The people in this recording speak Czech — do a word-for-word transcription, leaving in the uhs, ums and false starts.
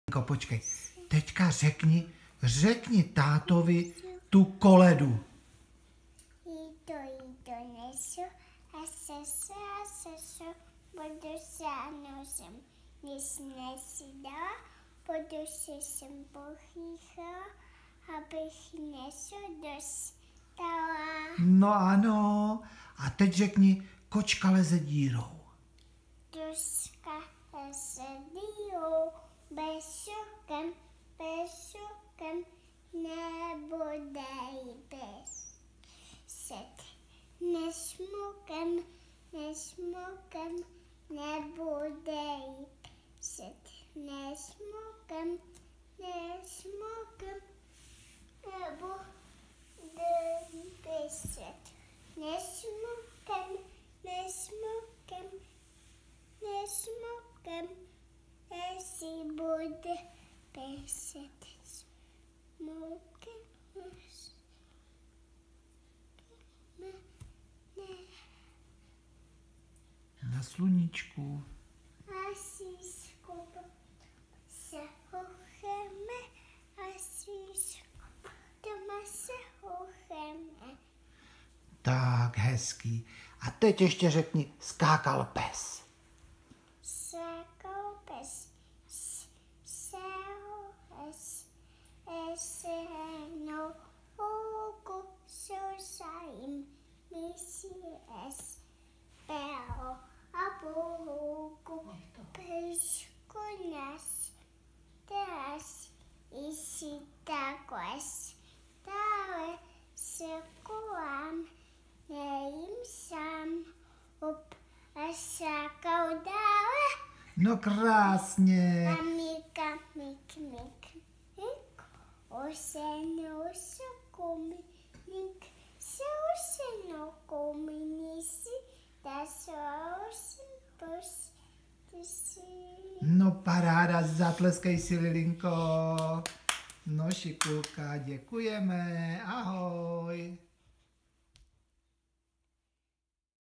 Počkej, teďka řekni, řekni tátovi tu koledu. Jíto, jíto, nesu, a sesu, a sesu, budu se a nosem. Nic nesidala, budu si sem pochýchala, abych něco dostala. No ano, a teď řekni, kočka leze dírou. Duška leze dírou, besukem, besukem, nebude jí beset. Nesmukem, nesmukem, nebude jí beset. Nesmukem, nesmukem, nebude jí beset. Nesmukem, nesmukem, nesmukem, jestli bude beset. Smukem, Na sluníčku. Asi skup se houcháme, asi skup doma se houcháme. Tak, hezký. A teď ještě řekni, skákal pes. Skákal pes, sál pes, esenou houku, sousajím, mísí es, peo a bohouku, pejšku nás, teraz isi takos, dále se kolám, nejím sám, up a sákal dále. No krásně. Amika, mik, mik, mik, osenou sokomik, se osenou kominisi, da sousin pus, ty si. No paráda, zatleskej si, Lilinko. No šikulka, děkujeme, ahoj.